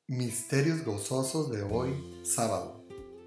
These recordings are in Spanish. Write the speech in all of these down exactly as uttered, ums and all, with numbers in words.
Misterios gozosos de hoy, sábado.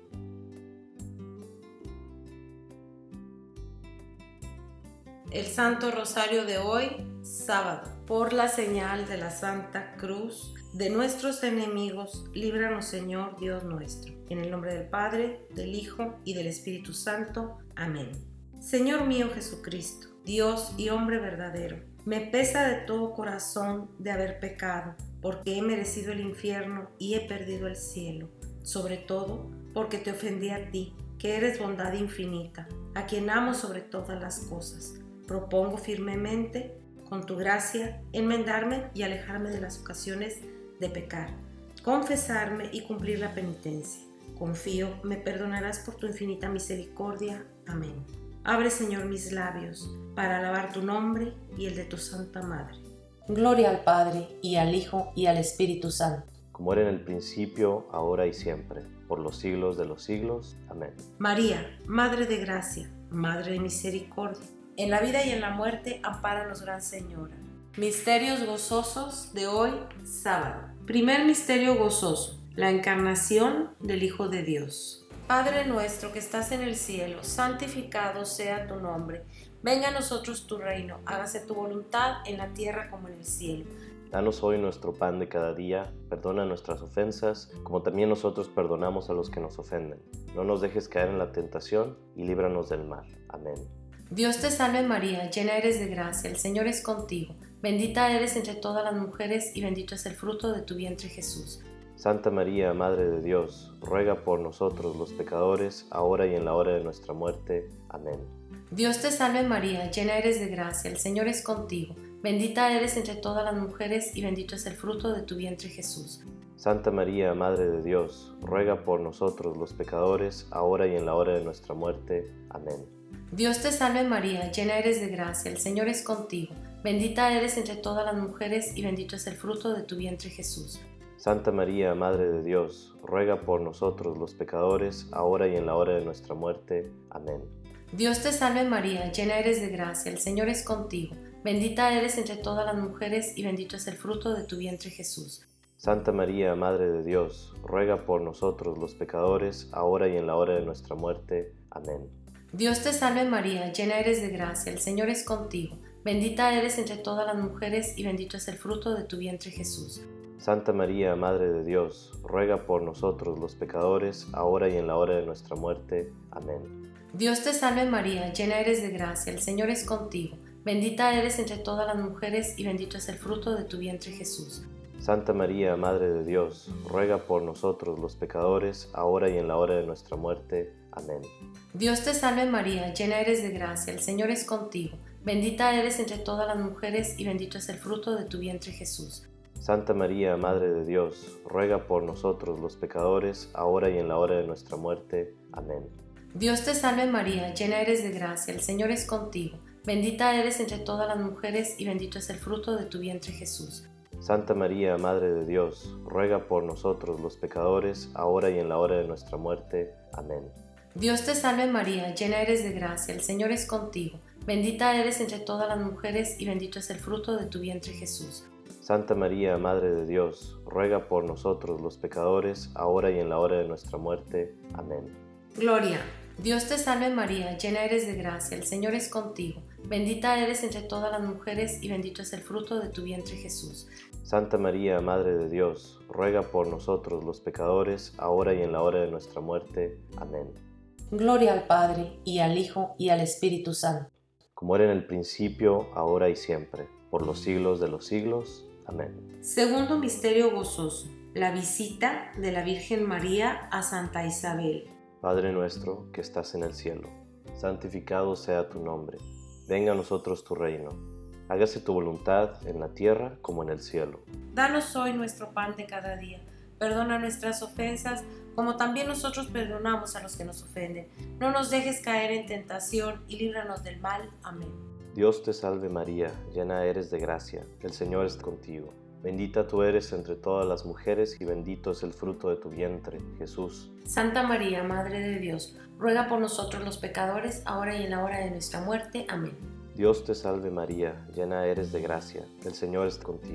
El Santo Rosario de hoy, sábado. Por la señal de la Santa Cruz de nuestros enemigos, líbranos, Señor Dios nuestro. En el nombre del Padre, del Hijo y del Espíritu Santo. Amén. Señor mío Jesucristo, Dios y hombre verdadero, me pesa de todo corazón de haber pecado, porque he merecido el infierno y he perdido el cielo, sobre todo porque te ofendí a ti, que eres bondad infinita, a quien amo sobre todas las cosas. Propongo firmemente, con tu gracia, enmendarme y alejarme de las ocasiones de pecar, confesarme y cumplir la penitencia. Confío, me perdonarás por tu infinita misericordia. Amén. Abre, Señor, mis labios para alabar tu nombre y el de tu Santa Madre. Gloria al Padre, y al Hijo, y al Espíritu Santo. Como era en el principio, ahora y siempre, por los siglos de los siglos. Amén. María, Madre de Gracia, Madre de Misericordia, en la vida y en la muerte, ampáranos, Gran Señora. Misterios gozosos de hoy, sábado. Primer misterio gozoso, la encarnación del Hijo de Dios. Padre nuestro que estás en el cielo, santificado sea tu nombre. Venga a nosotros tu reino, hágase tu voluntad en la tierra como en el cielo. Danos hoy nuestro pan de cada día, perdona nuestras ofensas, como también nosotros perdonamos a los que nos ofenden. No nos dejes caer en la tentación y líbranos del mal. Amén. Dios te salve María, llena eres de gracia, el Señor es contigo. Bendita eres entre todas las mujeres y bendito es el fruto de tu vientre Jesús. Santa María, Madre de Dios, ruega por nosotros los pecadores, ahora y en la hora de nuestra muerte. Amén. Dios te salve María, llena eres de gracia, el Señor es contigo. Bendita eres entre todas las mujeres y bendito es el fruto de tu vientre Jesús. Santa María, Madre de Dios, ruega por nosotros los pecadores, ahora y en la hora de nuestra muerte. Amén. Dios te salve María, llena eres de gracia, el Señor es contigo. Bendita eres entre todas las mujeres y bendito es el fruto de tu vientre Jesús. Santa María, Madre de Dios, ruega por nosotros los pecadores, ahora y en la hora de nuestra muerte. Amén. Dios te salve María, llena eres de gracia, el Señor es contigo. Bendita eres entre todas las mujeres y bendito es el fruto de tu vientre Jesús. Santa María, Madre de Dios, ruega por nosotros los pecadores, ahora y en la hora de nuestra muerte. Amén. Dios te salve María, llena eres de gracia, el Señor es contigo. Bendita eres entre todas las mujeres y bendito es el fruto de tu vientre Jesús. Santa María, Madre de Dios, ruega por nosotros los pecadores, ahora y en la hora de nuestra muerte. Amén. Dios te salve María, llena eres de gracia, el Señor es contigo. Bendita eres entre todas las mujeres y bendito es el fruto de tu vientre Jesús. Santa María, Madre de Dios, ruega por nosotros los pecadores, ahora y en la hora de nuestra muerte. Amén. Dios te salve María, llena eres de gracia, el Señor es contigo. Bendita eres entre todas las mujeres y bendito es el fruto de tu vientre Jesús. Santa María, Madre de Dios, ruega por nosotros los pecadores, ahora y en la hora de nuestra muerte. Amén. Dios te salve María, llena eres de gracia, el Señor es contigo. Bendita eres entre todas las mujeres y bendito es el fruto de tu vientre Jesús. Santa María, Madre de Dios, ruega por nosotros los pecadores, ahora y en la hora de nuestra muerte. Amén. Dios te salve María, llena eres de gracia, el Señor es contigo. Bendita eres entre todas las mujeres y bendito es el fruto de tu vientre Jesús. Santa María, Madre de Dios, ruega por nosotros los pecadores, ahora y en la hora de nuestra muerte. Amén. Gloria. Dios te salve María, llena eres de gracia, el Señor es contigo. Bendita eres entre todas las mujeres y bendito es el fruto de tu vientre Jesús. Santa María, Madre de Dios, ruega por nosotros los pecadores, ahora y en la hora de nuestra muerte. Amén. Gloria al Padre, y al Hijo, y al Espíritu Santo. Como era en el principio, ahora y siempre, por los siglos de los siglos. Amén. Segundo misterio gozoso, la visita de la Virgen María a Santa Isabel. Padre nuestro que estás en el cielo, santificado sea tu nombre. Venga a nosotros tu reino. Hágase tu voluntad en la tierra como en el cielo. Danos hoy nuestro pan de cada día. Perdona nuestras ofensas, como también nosotros perdonamos a los que nos ofenden. No nos dejes caer en tentación y líbranos del mal. Amén. Dios te salve María, llena eres de gracia, el Señor es contigo. Bendita tú eres entre todas las mujeres y bendito es el fruto de tu vientre, Jesús. Santa María, Madre de Dios, ruega por nosotros los pecadores, ahora y en la hora de nuestra muerte. Amén. Dios te salve María, llena eres de gracia, el Señor es contigo.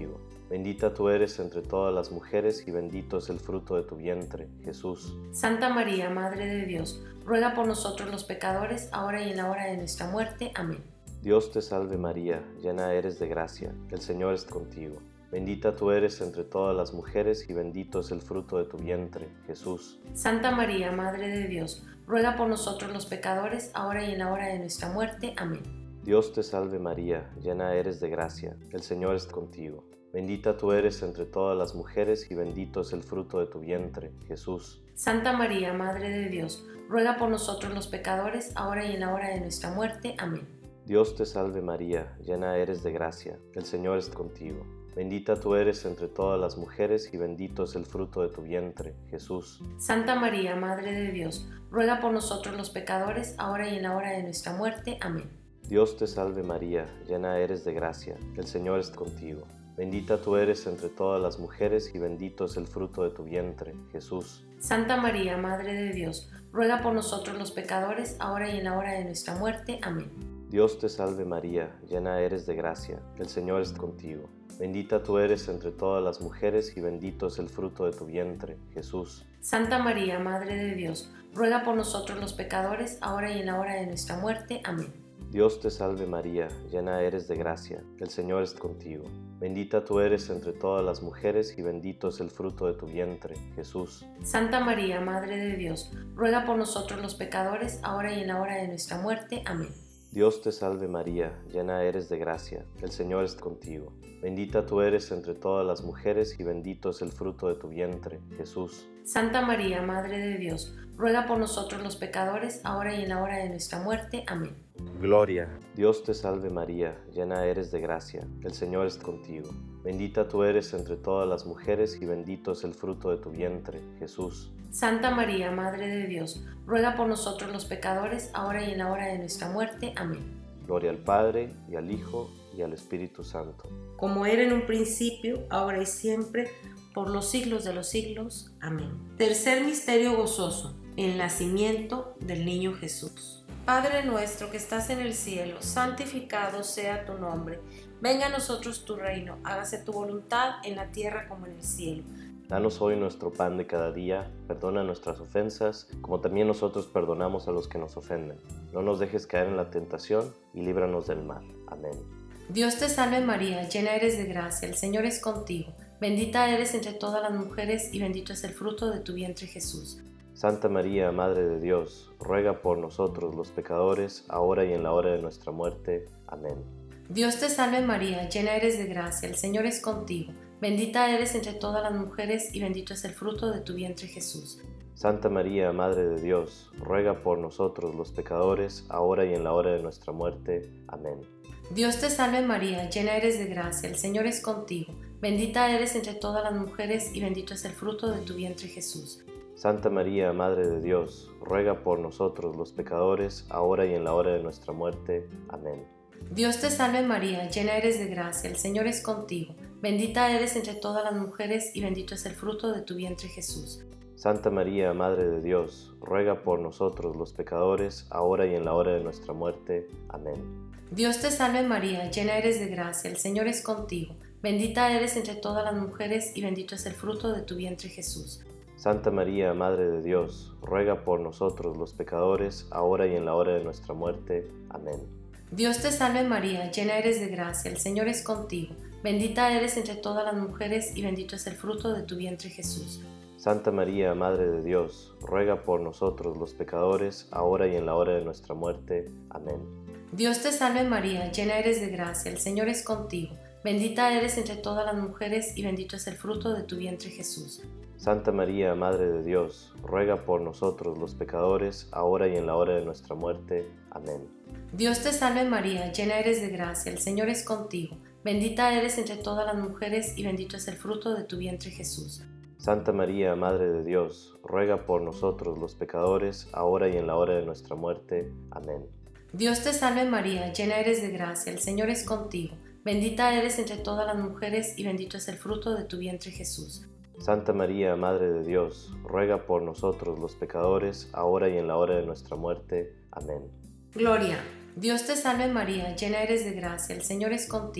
Bendita tú eres entre todas las mujeres y bendito es el fruto de tu vientre, Jesús. Santa María, Madre de Dios, ruega por nosotros los pecadores, ahora y en la hora de nuestra muerte. Amén. Dios te salve María, llena eres de gracia, el Señor es contigo. Bendita tú eres entre todas las mujeres y bendito es el fruto de tu vientre, Jesús. Santa María, Madre de Dios, ruega por nosotros los pecadores, ahora y en la hora de nuestra muerte. Amén. Dios te salve María, llena eres de gracia, el Señor es contigo. Bendita tú eres entre todas las mujeres y bendito es el fruto de tu vientre, Jesús. Santa María, Madre de Dios, ruega por nosotros los pecadores, ahora y en la hora de nuestra muerte. Amén. Dios te salve María, llena eres de gracia, el Señor es contigo. Bendita tú eres entre todas las mujeres y bendito es el fruto de tu vientre, Jesús. Santa María, Madre de Dios, ruega por nosotros los pecadores, ahora y en la hora de nuestra muerte. Amén. Dios te salve María, llena eres de gracia, el Señor es contigo. Bendita tú eres entre todas las mujeres y bendito es el fruto de tu vientre, Jesús. Santa María, Madre de Dios, ruega por nosotros los pecadores, ahora y en la hora de nuestra muerte. Amén. Dios te salve María, llena eres de gracia, el Señor es contigo. Bendita tú eres entre todas las mujeres y bendito es el fruto de tu vientre, Jesús. Santa María, Madre de Dios, ruega por nosotros los pecadores, ahora y en la hora de nuestra muerte. Amén. Dios te salve María, llena eres de gracia, el Señor es contigo. Bendita tú eres entre todas las mujeres y bendito es el fruto de tu vientre, Jesús. Santa María, Madre de Dios, ruega por nosotros los pecadores, ahora y en la hora de nuestra muerte. Amén. Dios te salve María, llena eres de gracia, el Señor es contigo. Bendita tú eres entre todas las mujeres y bendito es el fruto de tu vientre, Jesús. Santa María, Madre de Dios, ruega por nosotros los pecadores, ahora y en la hora de nuestra muerte. Amén. Gloria. Dios te salve María, llena eres de gracia, el Señor es contigo. Bendita tú eres entre todas las mujeres y bendito es el fruto de tu vientre, Jesús. Santa María, Madre de Dios, ruega por nosotros los pecadores, ahora y en la hora de nuestra muerte. Amén. Gloria al Padre, y al Hijo, y al Espíritu Santo. Como era en un principio, ahora y siempre, por los siglos de los siglos. Amén. Tercer misterio gozoso, el nacimiento del niño Jesús. Padre nuestro que estás en el cielo, santificado sea tu nombre. Venga a nosotros tu reino, hágase tu voluntad en la tierra como en el cielo. Danos hoy nuestro pan de cada día, perdona nuestras ofensas, como también nosotros perdonamos a los que nos ofenden. No nos dejes caer en la tentación y líbranos del mal. Amén. Dios te salve María, llena eres de gracia, el Señor es contigo. Bendita eres entre todas las mujeres y bendito es el fruto de tu vientre Jesús. Santa María, Madre de Dios, ruega por nosotros los pecadores, ahora y en la hora de nuestra muerte. Amén. Dios te salve María, llena eres de gracia, el Señor es contigo. Bendita eres entre todas las mujeres y bendito es el fruto de tu vientre Jesús. Santa María, Madre de Dios, ruega por nosotros los pecadores, ahora y en la hora de nuestra muerte. Amén. Dios te salve María, llena eres de gracia, el Señor es contigo. Bendita eres entre todas las mujeres y bendito es el fruto de tu vientre Jesús. Santa María, Madre de Dios, ruega por nosotros los pecadores, ahora y en la hora de nuestra muerte. Amén. Dios te salve María, llena eres de gracia, el Señor es contigo. Bendita eres entre todas las mujeres y bendito es el fruto de tu vientre Jesús. Santa María, Madre de Dios, ruega por nosotros los pecadores, ahora y en la hora de nuestra muerte. Amén. Dios te salve María, llena eres de gracia, el Señor es contigo. Bendita eres entre todas las mujeres y bendito es el fruto de tu vientre Jesús. Santa María, Madre de Dios, ruega por nosotros los pecadores, ahora y en la hora de nuestra muerte. Amén. Dios te salve María, llena eres de gracia, el Señor es contigo. Bendita eres entre todas las mujeres y bendito es el fruto de tu vientre Jesús. Santa María, Madre de Dios, ruega por nosotros los pecadores, ahora y en la hora de nuestra muerte. Amén. Dios te salve María, llena eres de gracia, el Señor es contigo. Bendita eres entre todas las mujeres y bendito es el fruto de tu vientre Jesús. Santa María, Madre de Dios, ruega por nosotros los pecadores, ahora y en la hora de nuestra muerte. Amén. Dios te salve María, llena eres de gracia, el Señor es contigo. Bendita eres entre todas las mujeres y bendito es el fruto de tu vientre Jesús. Santa María, Madre de Dios, ruega por nosotros los pecadores, ahora y en la hora de nuestra muerte. Amén. Dios te salve María, llena eres de gracia, el Señor es contigo. Bendita eres entre todas las mujeres y bendito es el fruto de tu vientre Jesús. Santa María, Madre de Dios, ruega por nosotros los pecadores, ahora y en la hora de nuestra muerte. Amén. Gloria. Dios te salve María, llena eres de gracia, el Señor es contigo.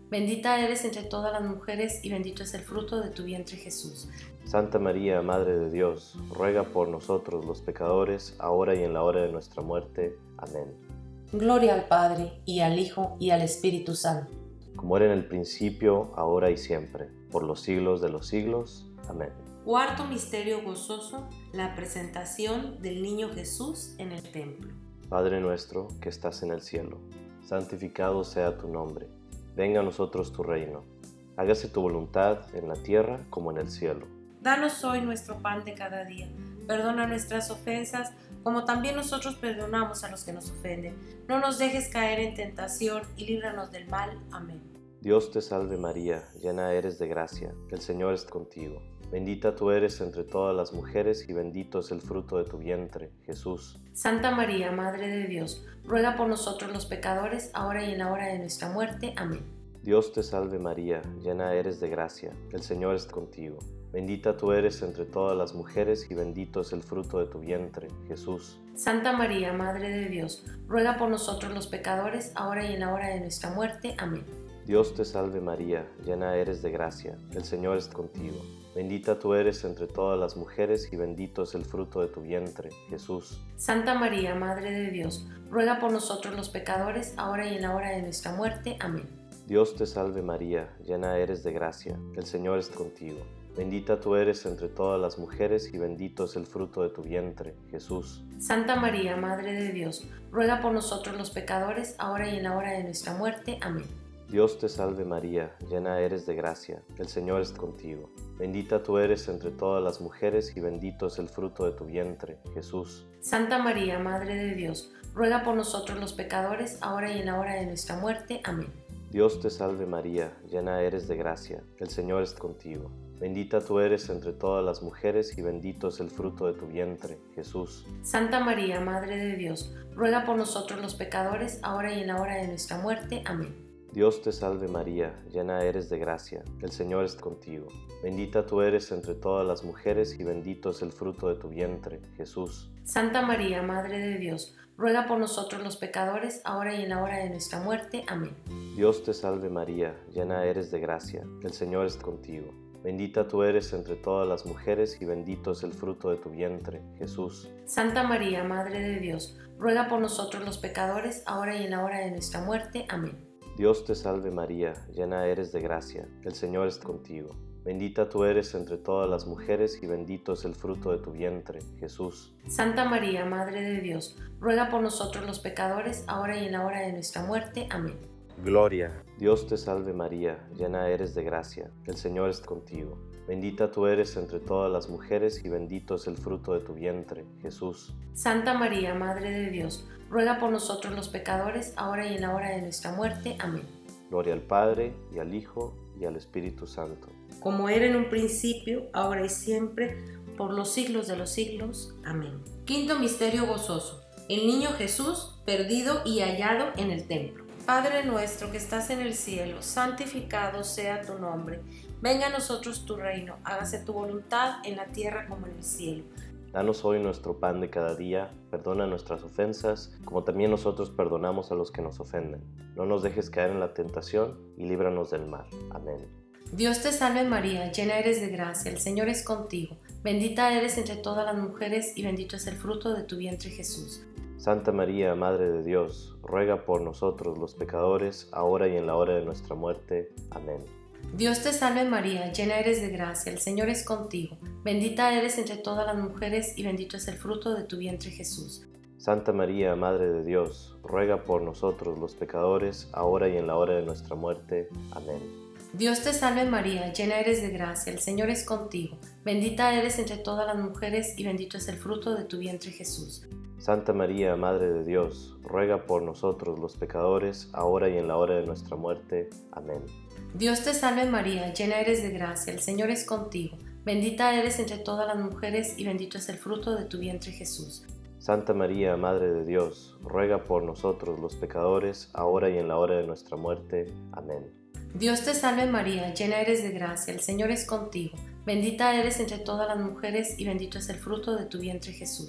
Bendita eres entre todas las mujeres y bendito es el fruto de tu vientre Jesús. Santa María, Madre de Dios, ruega por nosotros los pecadores, ahora y en la hora de nuestra muerte. Amén. Gloria al Padre, y al Hijo, y al Espíritu Santo. Como era en el principio, ahora y siempre, por los siglos de los siglos. Amén. Cuarto misterio gozoso, la presentación del niño Jesús en el templo. Padre nuestro que estás en el cielo, santificado sea tu nombre. Venga a nosotros tu reino. Hágase tu voluntad en la tierra como en el cielo. Danos hoy nuestro pan de cada día. Perdona nuestras ofensas, como también nosotros perdonamos a los que nos ofenden. No nos dejes caer en tentación y líbranos del mal. Amén. Dios te salve María, llena eres de gracia, el Señor es contigo. Bendita tú eres entre todas las mujeres y bendito es el fruto de tu vientre, Jesús. Santa María, Madre de Dios, ruega por nosotros los pecadores, ahora y en la hora de nuestra muerte. Amén. Dios te salve María, llena eres de gracia, el Señor es contigo. Bendita tú eres entre todas las mujeres y bendito es el fruto de tu vientre, Jesús. Santa María, Madre de Dios, ruega por nosotros los pecadores, ahora y en la hora de nuestra muerte. Amén. Dios te salve María, llena eres de gracia, el Señor es contigo. Bendita tú eres entre todas las mujeres y bendito es el fruto de tu vientre, Jesús. Santa María, Madre de Dios, ruega por nosotros los pecadores, ahora y en la hora de nuestra muerte. Amén. Dios te salve María, llena eres de gracia, el Señor es contigo. Bendita tú eres entre todas las mujeres y bendito es el fruto de tu vientre, Jesús. Santa María, Madre de Dios, ruega por nosotros los pecadores, ahora y en la hora de nuestra muerte. Amén. Dios te salve María, llena eres de gracia, el Señor es contigo. Bendita tú eres entre todas las mujeres y bendito es el fruto de tu vientre, Jesús. Santa María, Madre de Dios, ruega por nosotros los pecadores, ahora y en la hora de nuestra muerte. Amén. Dios te salve María, llena eres de gracia, el Señor es contigo. Bendita tú eres entre todas las mujeres y bendito es el fruto de tu vientre, Jesús. Santa María, Madre de Dios, ruega por nosotros los pecadores, ahora y en la hora de nuestra muerte. Amén. Dios te salve María, llena eres de gracia, el Señor es contigo. Bendita tú eres entre todas las mujeres y bendito es el fruto de tu vientre, Jesús. Santa María, Madre de Dios, ruega por nosotros los pecadores, ahora y en la hora de nuestra muerte. Amén. Dios te salve María, llena eres de gracia, el Señor es contigo. Bendita tú eres entre todas las mujeres y bendito es el fruto de tu vientre, Jesús. Santa María, Madre de Dios, ruega por nosotros los pecadores, ahora y en la hora de nuestra muerte. Amén. Dios te salve María, llena eres de gracia, el Señor es contigo. Bendita tú eres entre todas las mujeres y bendito es el fruto de tu vientre, Jesús. Santa María, Madre de Dios, ruega por nosotros los pecadores, ahora y en la hora de nuestra muerte. Amén. Gloria. Dios te salve María, llena eres de gracia, el Señor es contigo. Bendita tú eres entre todas las mujeres y bendito es el fruto de tu vientre, Jesús. Santa María, Madre de Dios, ruega por nosotros los pecadores, ahora y en la hora de nuestra muerte. Amén. Gloria al Padre, y al Hijo, y al Espíritu Santo. Como era en un principio, ahora y siempre, por los siglos de los siglos. Amén. Quinto misterio gozoso, el niño Jesús perdido y hallado en el templo. Padre nuestro que estás en el cielo, santificado sea tu nombre. Venga a nosotros tu reino, hágase tu voluntad en la tierra como en el cielo. Danos hoy nuestro pan de cada día, perdona nuestras ofensas, como también nosotros perdonamos a los que nos ofenden. No nos dejes caer en la tentación y líbranos del mal. Amén. Dios te salve María, llena eres de gracia, el Señor es contigo. Bendita eres entre todas las mujeres y bendito es el fruto de tu vientre Jesús. Santa María, Madre de Dios, ruega por nosotros los pecadores, ahora y en la hora de nuestra muerte. Amén. Dios te salve María, llena eres de gracia, el Señor es contigo. Bendita eres entre todas las mujeres y bendito es el fruto de tu vientre Jesús. Santa María, Madre de Dios, ruega por nosotros los pecadores, ahora y en la hora de nuestra muerte. Amén. Dios te salve María, llena eres de gracia, el Señor es contigo. Bendita eres entre todas las mujeres y bendito es el fruto de tu vientre Jesús. Santa María, Madre de Dios, ruega por nosotros los pecadores, ahora y en la hora de nuestra muerte. Amén. Dios te salve María, llena eres de gracia, el Señor es contigo. Bendita eres entre todas las mujeres y bendito es el fruto de tu vientre Jesús. Santa María, Madre de Dios, ruega por nosotros los pecadores, ahora y en la hora de nuestra muerte. Amén. Dios te salve María, llena eres de gracia, el Señor es contigo. Bendita eres entre todas las mujeres y bendito es el fruto de tu vientre Jesús.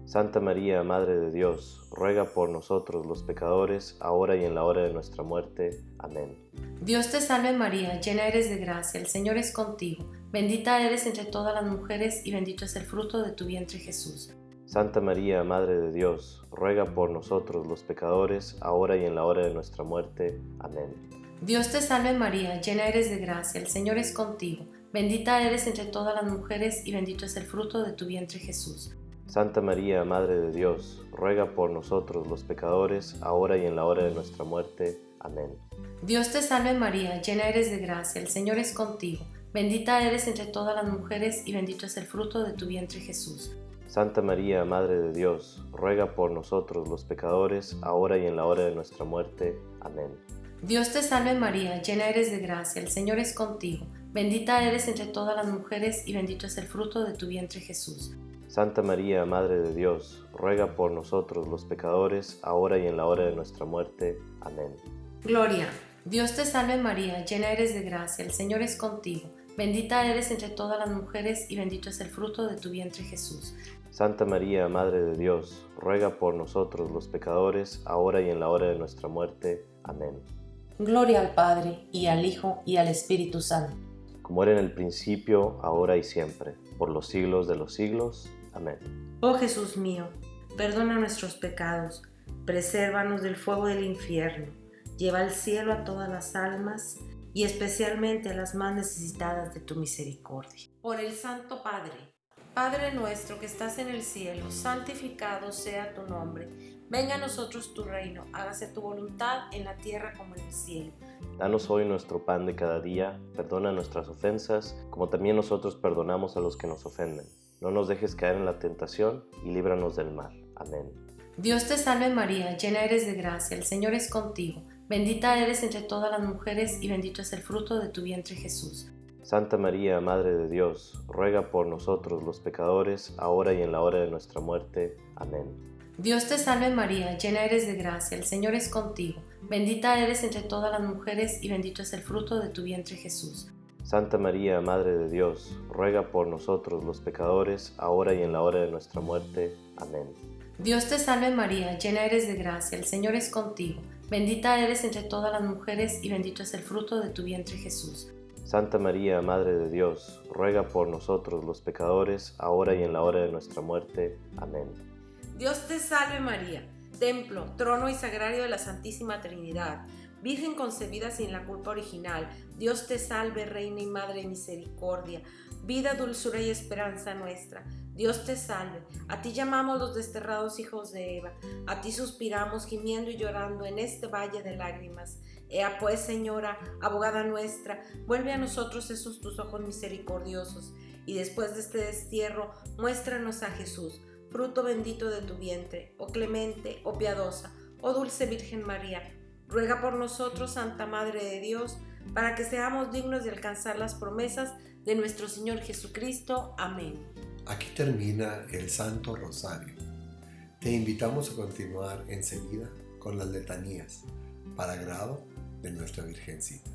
Santa María, Madre de Dios, ruega por nosotros los pecadores, ahora y en la hora de nuestra muerte. Amén. Dios te salve María, llena eres de gracia, el Señor es contigo. Bendita eres entre todas las mujeres y bendito es el fruto de tu vientre Jesús. Santa María, Madre de Dios, ruega por nosotros los pecadores, ahora y en la hora de nuestra muerte. Amén. Dios te salve María, llena eres de gracia, el Señor es contigo. Bendita eres entre todas las mujeres y bendito es el fruto de tu vientre Jesús. Santa María, Madre de Dios, ruega por nosotros los pecadores, ahora y en la hora de nuestra muerte. Amén. Dios te salve María, llena eres de gracia, el Señor es contigo. Bendita eres entre todas las mujeres y bendito es el fruto de tu vientre Jesús. Santa María, Madre de Dios, ruega por nosotros los pecadores, ahora y en la hora de nuestra muerte. Amén. Dios te salve María, llena eres de gracia, el Señor es contigo. Bendita eres entre todas las mujeres y bendito es el fruto de tu vientre Jesús. Santa María, Madre de Dios, ruega por nosotros los pecadores, ahora y en la hora de nuestra muerte. Amén. Gloria. Dios te salve María, llena eres de gracia, el Señor es contigo. Bendita eres entre todas las mujeres y bendito es el fruto de tu vientre Jesús. Santa María, Madre de Dios, ruega por nosotros los pecadores, ahora y en la hora de nuestra muerte. Amén. Gloria al Padre, y al Hijo, y al Espíritu Santo. Como era en el principio, ahora y siempre, por los siglos de los siglos. Amén. Oh Jesús mío, perdona nuestros pecados, presérvanos del fuego del infierno, lleva al cielo a todas las almas y especialmente a las más necesitadas de tu misericordia. Por el Santo Padre. Padre nuestro que estás en el cielo, santificado sea tu nombre. Venga a nosotros tu reino, hágase tu voluntad en la tierra como en el cielo. Danos hoy nuestro pan de cada día, perdona nuestras ofensas, como también nosotros perdonamos a los que nos ofenden. No nos dejes caer en la tentación y líbranos del mal. Amén. Dios te salve María, llena eres de gracia, el Señor es contigo. Bendita eres entre todas las mujeres y bendito es el fruto de tu vientre Jesús. Santa María, Madre de Dios, ruega por nosotros los pecadores, ahora y en la hora de nuestra muerte. Amén. Dios te salve María, llena eres de gracia, el Señor es contigo. Bendita eres entre todas las mujeres y bendito es el fruto de tu vientre Jesús. Santa María, Madre de Dios, ruega por nosotros los pecadores, ahora y en la hora de nuestra muerte. Amén. Dios te salve María, llena eres de gracia, el Señor es contigo. Bendita eres entre todas las mujeres y bendito es el fruto de tu vientre Jesús. Santa María, Madre de Dios, ruega por nosotros los pecadores, ahora y en la hora de nuestra muerte. Amén. Dios te salve María, templo, trono y sagrario de la Santísima Trinidad, Virgen concebida sin la culpa original. Dios te salve, Reina y Madre de misericordia, vida, dulzura y esperanza nuestra. Dios te salve, a ti llamamos los desterrados hijos de Eva, a ti suspiramos gimiendo y llorando en este valle de lágrimas. Ea pues, Señora, abogada nuestra, vuelve a nosotros esos tus ojos misericordiosos, y después de este destierro, muéstranos a Jesús, fruto bendito de tu vientre. Oh clemente, oh piadosa, oh dulce Virgen María, ruega por nosotros, Santa Madre de Dios, para que seamos dignos de alcanzar las promesas de nuestro Señor Jesucristo. Amén. Aquí termina el Santo Rosario. Te invitamos a continuar enseguida con las letanías, para agrado de nuestra Virgencita.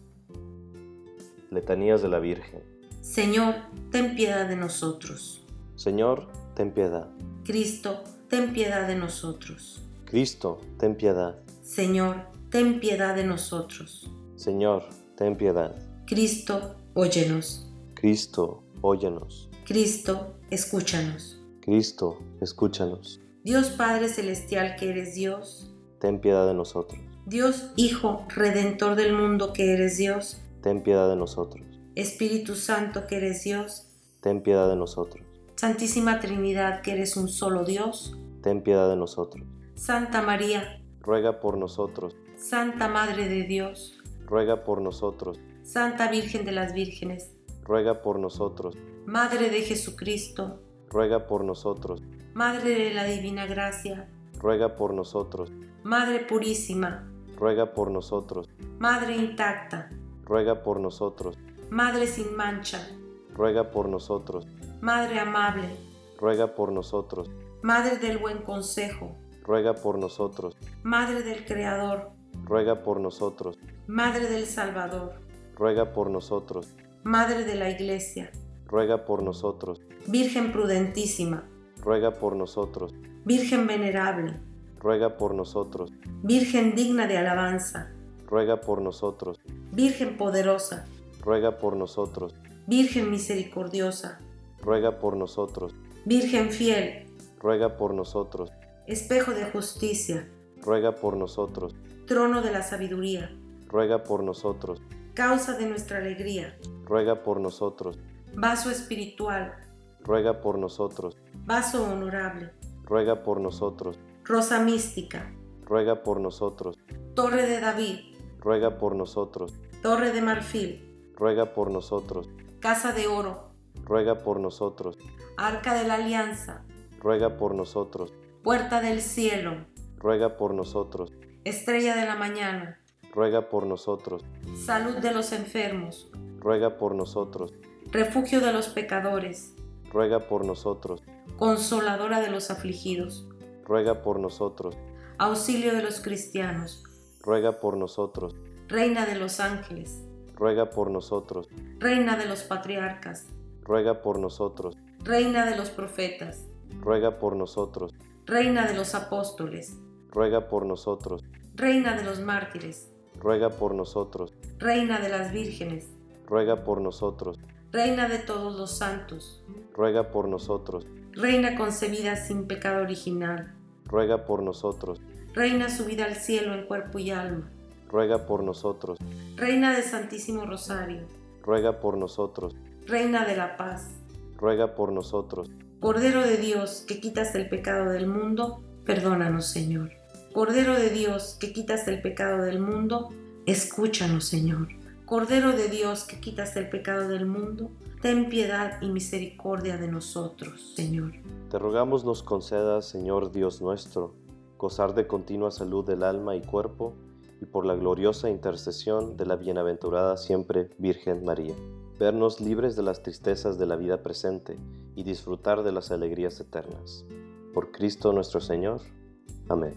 Letanías de la Virgen. Señor, ten piedad de nosotros. Señor, ten piedad. Cristo, ten piedad de nosotros. Cristo, ten piedad. Señor, ten piedad de nosotros. Señor, ten piedad. Cristo, óyenos. Cristo, óyenos. Cristo, escúchanos. Cristo, escúchanos. Dios Padre Celestial que eres Dios. Ten piedad de nosotros. Dios Hijo, Redentor del mundo que eres Dios. Ten piedad de nosotros. Espíritu Santo que eres Dios. Ten piedad de nosotros. Santísima Trinidad que eres un solo Dios. Ten piedad de nosotros. Santa María, Ruega por nosotros. Santa Madre de Dios. Ruega por nosotros. Santa Virgen de las Vírgenes. Ruega por nosotros. Madre de Jesucristo. Ruega por nosotros. Madre de la Divina Gracia. Ruega por nosotros. Madre purísima. Ruega por nosotros. Madre intacta. Ruega por nosotros. Madre sin mancha. Ruega por nosotros. Madre amable. Ruega por nosotros. Madre del buen consejo. Ruega por nosotros. Madre del Creador. Ruega por nosotros. Madre del Salvador. Ruega por nosotros. Madre de la Iglesia. Ruega por nosotros. Virgen prudentísima. ruega por nosotros. Virgen venerable, Ruega por nosotros. Virgen digna de alabanza, Ruega por nosotros. Virgen poderosa, Ruega por nosotros. Virgen misericordiosa, Ruega por nosotros. Virgen fiel, Ruega por nosotros. espejo de justicia, Ruega por nosotros. trono de la sabiduría, Ruega por nosotros. causa de nuestra alegría, Ruega por nosotros. vaso espiritual, Ruega por nosotros. vaso honorable, Ruega por nosotros. rosa mística, Ruega por nosotros. torre de David, Ruega por nosotros. torre de marfil, Ruega por nosotros. casa de oro, Ruega por nosotros. arca de la alianza, Ruega por nosotros. puerta del cielo, Ruega por nosotros. estrella de la mañana, Ruega por nosotros. salud de los enfermos, Ruega por nosotros. refugio de los pecadores, Ruega por nosotros. consoladora de los afligidos, Ruega por nosotros. auxilio de los cristianos, Ruega por nosotros. reina de los ángeles, Ruega por nosotros. reina de los patriarcas, Ruega por nosotros. reina de los profetas, Ruega por nosotros. reina de los apóstoles, Ruega por nosotros. reina de los mártires, Ruega por nosotros. reina de las vírgenes, Ruega por nosotros. reina de todos los santos, Ruega por nosotros. reina concebida sin pecado original, Ruega por nosotros. reina subida al cielo en cuerpo y alma, Ruega por nosotros. reina de Santísimo Rosario, Ruega por nosotros. reina de la paz, Ruega por nosotros. Cordero de Dios que quitas el pecado del mundo, perdónanos, Señor. Cordero de Dios que quitas el pecado del mundo, escúchanos, Señor. Cordero de Dios que quitas el pecado del mundo, ten piedad y misericordia de nosotros, Señor. Te rogamos nos concedas, Señor Dios nuestro, gozar de continua salud del alma y cuerpo, y por la gloriosa intercesión de la bienaventurada siempre Virgen María, vernos libres de las tristezas de la vida presente y disfrutar de las alegrías eternas. Por Cristo nuestro Señor. Amén.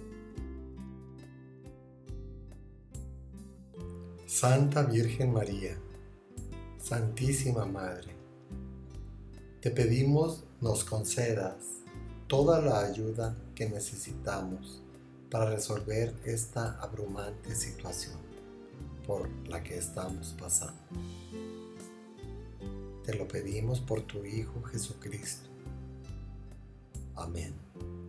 Santa Virgen María, Santísima Madre, te pedimos nos concedas toda la ayuda que necesitamos para resolver esta abrumante situación por la que estamos pasando. Te lo pedimos por tu Hijo Jesucristo. Amén.